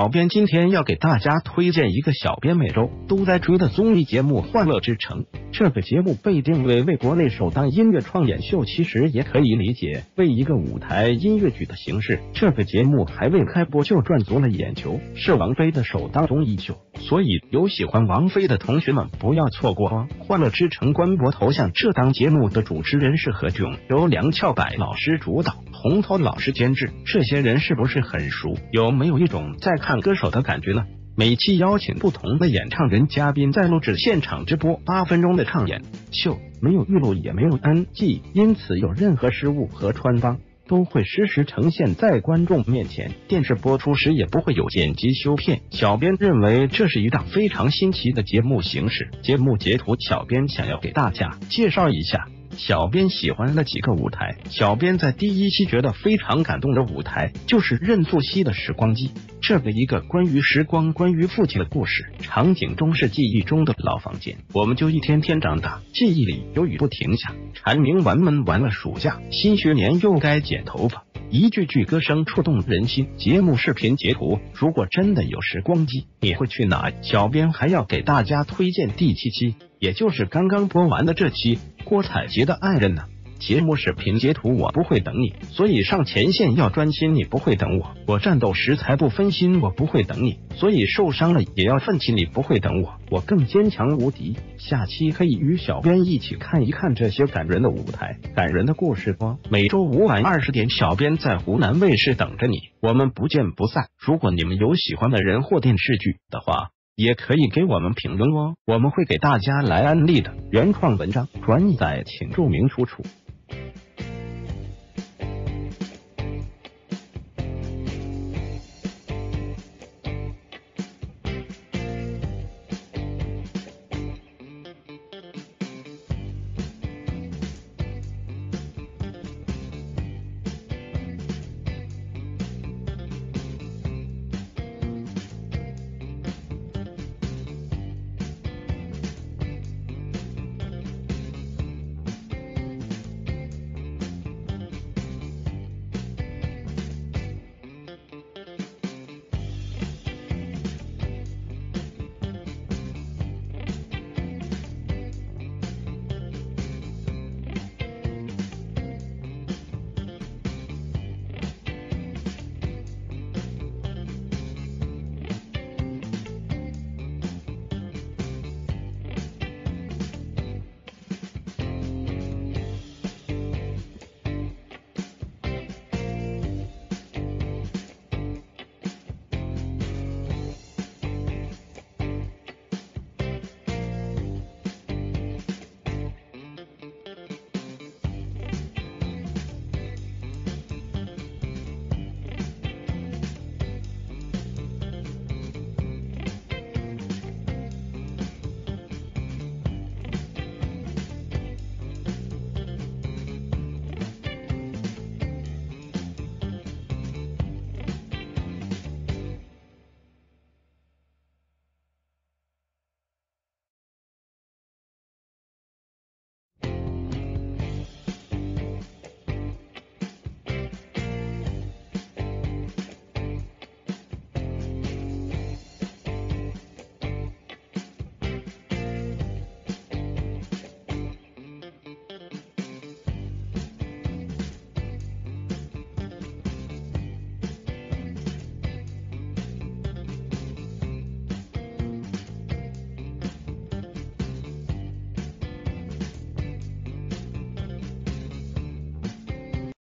小编今天要给大家推荐一个小编每周都在追的综艺节目《欢乐之城》。这个节目被定位为国内首档音乐创演秀，其实也可以理解为一个舞台音乐剧的形式。这个节目还未开播就赚足了眼球，是王菲的首档综艺秀，所以有喜欢王菲的同学们不要错过哦。《欢乐之城》官博头像，这档节目的主持人是何炅，由梁翘柏老师主导，洪涛老师监制。这些人是不是很熟？有没有一种在看歌手的感觉呢？每期邀请不同的演唱人嘉宾，在录制现场直播8分钟的唱演秀，没有预录也没有 NG， 因此有任何失误和穿帮都会实时呈现在观众面前，电视播出时也不会有剪辑修片。小编认为这是一档非常新奇的节目形式。节目截图，小编想要给大家介绍一下小编喜欢了几个舞台。小编在第1期觉得非常感动的舞台就是任素汐的时光机，这个一个关于时光、关于父亲的故事，场景中是记忆中的老房间，我们就一天天长大，记忆里有雨不停下，蝉鸣完门完了暑假，新学年又该剪头发，一句句歌声触动人心。节目视频截图，如果真的有时光机，你会去哪？小编还要给大家推荐第7期，也就是刚刚播完的这期，郭采洁的爱人呢。节目视频截图，我不会等你，所以上前线要专心，你不会等我；我战斗时才不分心，我不会等你，所以受伤了也要奋起，你不会等我，我更坚强无敌。下期可以与小编一起看一看这些感人的舞台、感人的故事哦。每周5晚20点，小编在湖南卫视等着你，我们不见不散。如果你们有喜欢的人或电视剧的话，也可以给我们评论哦，我们会给大家来安利的。原创文章转载请注明出处。